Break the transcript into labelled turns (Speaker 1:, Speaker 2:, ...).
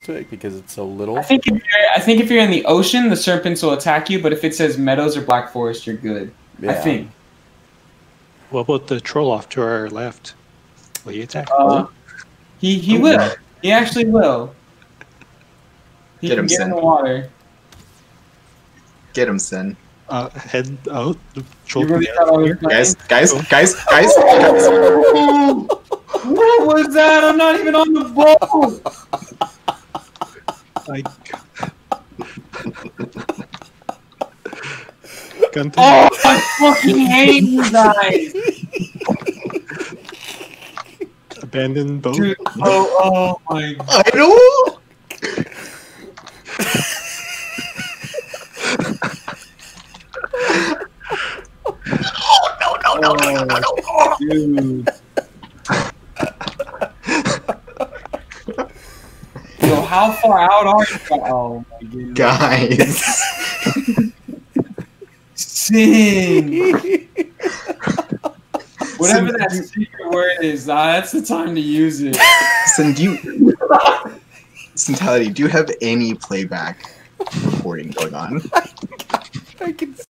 Speaker 1: twig because it's so little?
Speaker 2: I think if you're in the ocean, the serpents will attack you. But if it says meadows or black forest, you're good.
Speaker 1: Yeah.
Speaker 2: I think.
Speaker 3: What about the troll off to our left? Will he attack?
Speaker 2: He will. He actually will. He
Speaker 4: Get
Speaker 2: can
Speaker 4: him,
Speaker 2: get in
Speaker 4: Sin.
Speaker 2: the water.
Speaker 4: Get him, Sin.
Speaker 3: Head out. The troll
Speaker 2: You really
Speaker 3: can
Speaker 2: thought I was
Speaker 4: Guys.
Speaker 2: What was that? I'm not even on the boat.
Speaker 3: Like,
Speaker 2: Oh, I fucking hate you guys.
Speaker 3: abandoned boat.
Speaker 2: Dude, oh my god.
Speaker 4: I know. No,
Speaker 2: Dude. Yo, how far out are you? Oh my goodness.
Speaker 4: guys.
Speaker 2: Sing. Whatever that secret word is, that's the time to use it.
Speaker 4: Sin, Centality, do you have any playback recording going on?
Speaker 1: I can